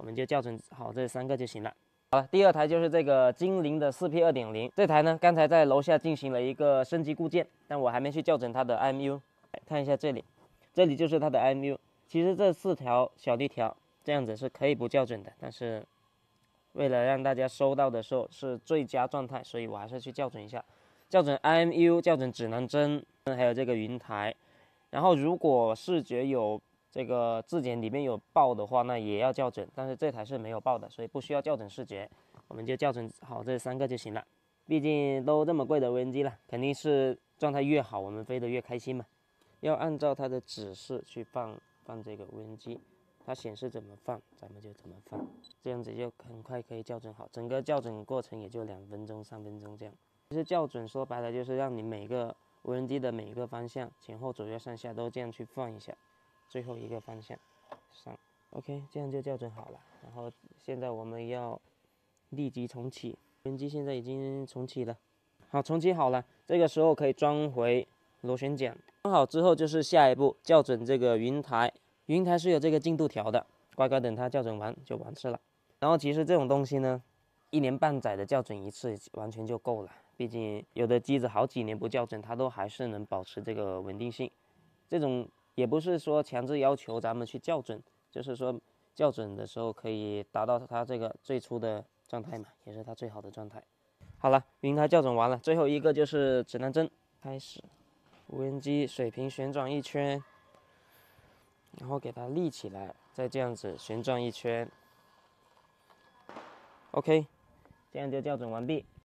们就校准好这3个就行了。好了，第二台就是这个精灵的4P 2.0，这台呢刚才在楼下进行了一个升级固件，但我还没去校准它的 IMU。看一下这里，这里就是它的 IMU。其实这4条小绿条这样子是可以不校准的，但是为了让大家收到的时候是最佳状态，所以我还是去校准一下，校准 IMU， 校准指南针，还有这个云台。然后如果视觉有这个质检里面有报的话，那也要校准，但是这台是没有报的，所以不需要校准视觉，我们就校准好这3个就行了。毕竟都这么贵的无人机了，肯定是状态越好，我们飞得越开心嘛。要按照它的指示去放这个无人机，它显示怎么放，咱们就怎么放，这样子就很快可以校准好。整个校准过程也就2分钟、3分钟这样。其实校准说白了就是让你每个无人机的每个方向前后左右上下都这样去放一下，最后一个方向上 ，OK， 这样就校准好了。然后现在我们要立即重启，无人机现在已经重启了。好，重启好了，这个时候可以装回螺旋桨。装好之后就是下一步校准这个云台，云台是有这个进度条的，乖乖等它校准完就完事了。然后其实这种东西呢，1年半载的校准一次完全就够了。毕竟有的机子好几年不校准，它都还是能保持这个稳定性。这种也不是说强制要求咱们去校准，就是说校准的时候可以达到它这个最初的状态嘛，也是它最好的状态。好了，云台校准完了，最后一个就是指南针，开始。无人机水平旋转1圈，然后给它立起来，再这样子旋转1圈。OK， 这样就校准完毕。